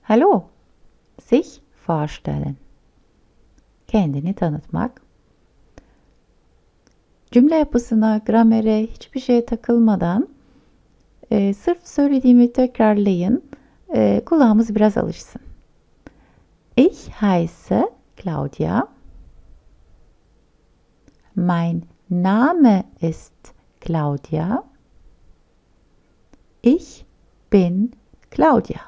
Hallo, sich vorstellen, kendini tanıtmak. Cümle yapısına, gramere, hiçbir şeye takılmadan sırf söylediğimi tekrarlayın, kulağımız biraz alışsın. Ich heiße Claudia. Mein Name ist Claudia. Ich bin Claudia.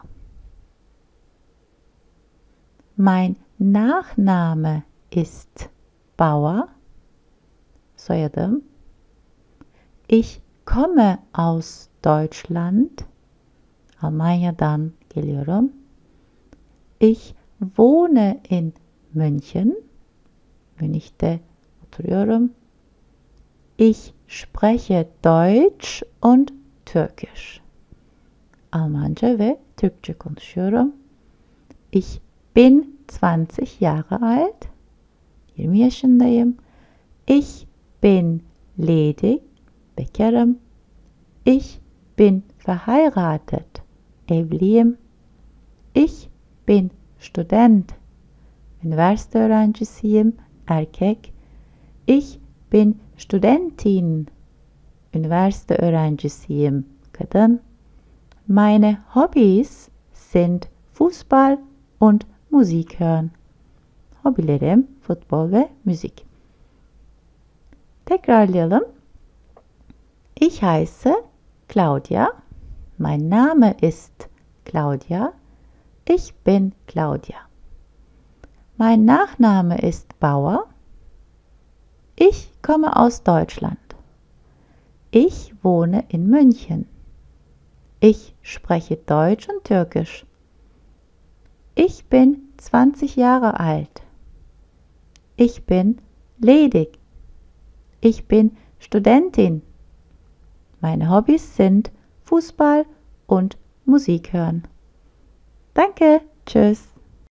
Mein Nachname ist Bauer. Soyadım. Ich komme aus Deutschland. Almanya'dan geliyorum. Ich wohne in München. Münih'te oturuyorum. Ich spreche Deutsch und Türkisch. Almanca ve Türkçe konuşuyorum. Ich bin 20 Jahre alt. 20 yaşındayım. Ich bin ledig. Bekarım. Ich bin verheiratet. Evliyim. Ich bin Student. Üniversite öğrencisiyim. Erkek. Ich bin Studentin. Üniversite öğrencisiyim. Kadın. Meine Hobbys sind Fußball und Musik hören. Hobilerim futbol ve müzik. Tekrarlayalım. Ich heiße Claudia. Mein Name ist Claudia. Ich bin Claudia. Mein Nachname ist Bauer. Ich komme aus Deutschland. Ich wohne in München. Ich spreche Deutsch und Türkisch. Ich bin 20 Jahre alt. Ich bin ledig. Ich bin Studentin. Meine Hobbys sind Fußball und Musik hören. Danke, tschüss.